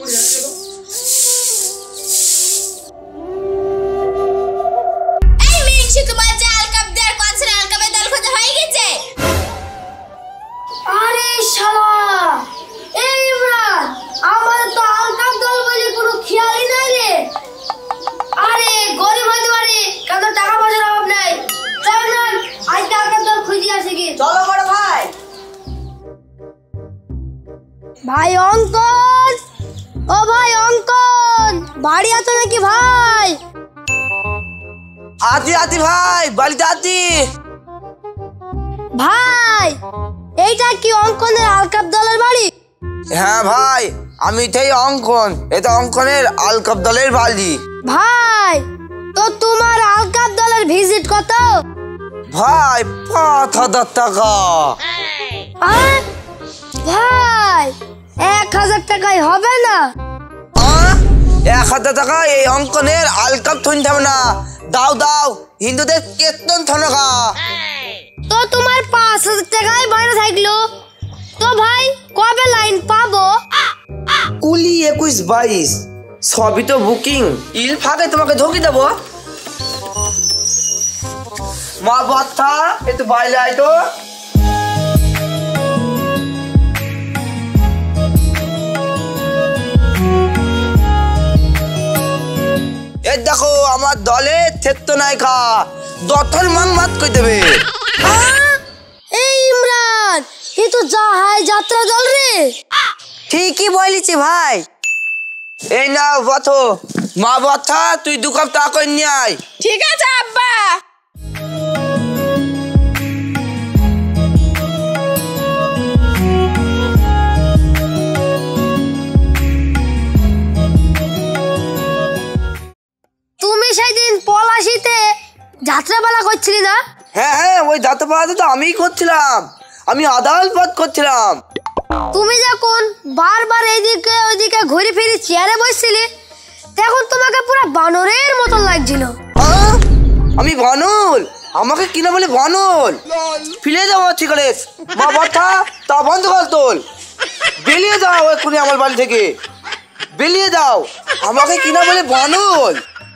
ভাই অঙ্কন, ও ভাই অঙ্কন, বাড়ি আছো নাকি ভাই? আছি আছি ভাই, বাড়িতে আছি। ভাই এইটা কি অঙ্কনের আলকাপ দলের বাড়ি? হ্যাঁ ভাই, আমি তাই অঙ্কন, এটা অঙ্কনের আলকাপ দলের বাড়ি। ভাই তো তোমার আলকাপ দলের ভিজিট কত? ভাই ৫,০০০ টাকা। ভাই ১,০০০ টাকায় হবে না? ১,০০০ টাকা এই অঙ্কনের আলকাপ থইতে হবে না। দাও দাও, হিন্দুদের কীর্তন থনকা। তো তোমার ৫,০০০ টাকায় বাইরে থাকলো, তো ভাই কবে লাইন পাবো? কুলি ২১-২২ সবই তো বুকিং। ইল ফাঁকে তোমাকে ঢুকি দেবো। মা বাচ্চা একটু বাইরে আয় তো। এই দেখো আমার দলে থেত্ত নায়িকা দথল মান মাত কই দেবে। এই ইমরান, এ তো জাহাজ যাত্রা দল রে। ঠিকই বলেছি ভাই। এই নাও বাথো, মা বাচ্চা তুই ২ কাপ চা করে নিয়ে আয়। ঠিক আছে আব্বা। তুমি সেদিন পলাশিতে যাত্রাপালা করছিলি না? হ্যাঁ হ্যাঁ, ওই যাত্রাপালাতে তো আমিই করছিলাম, আমি আদাল পথ করছিলাম। তুমি যখন বারবার এইদিকে ওইদিকে ঘুরে ফিরে চেয়ারে বসছিলি, তখন তোমাকে পুরো বানরের মতন লাগছিল। আমি বানর? আমাকে কিনা বলে বানর? ফিরে যাও আমার সিগারেট। মা বাচ্চা তা বন্ধ কর তোল। বেরিয়ে যাও এক্ষুনি আমার বাড়ি থেকে, বেরিয়ে যাও। আমাকে কিনা বলে বানর?